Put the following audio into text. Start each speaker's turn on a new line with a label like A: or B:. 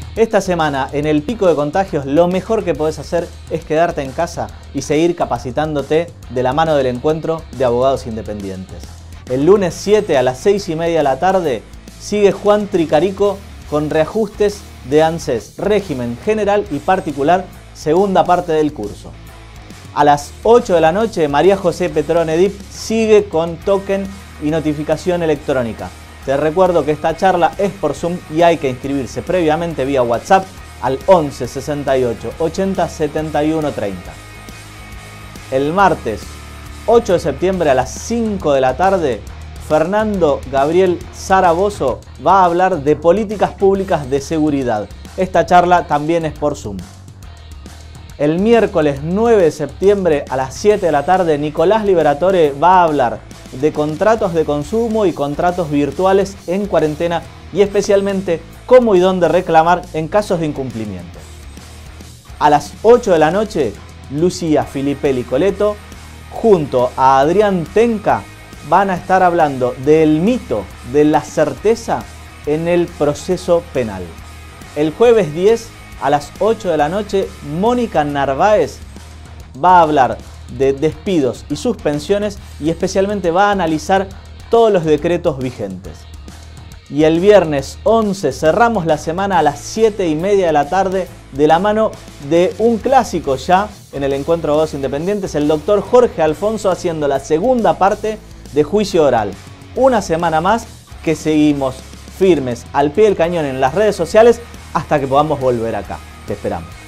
A: Esta semana, en el pico de contagios, lo mejor que podés hacer es quedarte en casa y seguir capacitándote de la mano del encuentro de abogados independientes. El lunes 7 a las 6:30 de la tarde sigue Juan Tricarico con reajustes de ANSES, régimen general y particular, segunda parte del curso. A las 8 de la noche, María José Petrón Edip sigue con token y notificación electrónica. Te recuerdo que esta charla es por Zoom y hay que inscribirse previamente vía WhatsApp al 11 68 80 71 30. El martes 8 de septiembre a las 5 de la tarde, Fernando Gabriel Zarabozo va a hablar de políticas públicas de seguridad. Esta charla también es por Zoom. El miércoles 9 de septiembre a las 7 de la tarde, Nicolás Liberatore va a hablar de contratos de consumo y contratos virtuales en cuarentena y especialmente cómo y dónde reclamar en casos de incumplimiento. A las 8 de la noche, Lucía Filipelli Coleto junto a Adrián Tenca van a estar hablando del mito de la certeza en el proceso penal. El jueves 10 a las 8 de la noche, Mónica Narváez va a hablar de despidos y suspensiones y especialmente va a analizar todos los decretos vigentes. Y el viernes 11 cerramos la semana a las 7:30 de la tarde de la mano de un clásico ya en el encuentro de abogados independientes, el doctor Jorge Alfonso haciendo la segunda parte de juicio oral. Una semana más que seguimos firmes al pie del cañón en las redes sociales hasta que podamos volver acá. Te esperamos.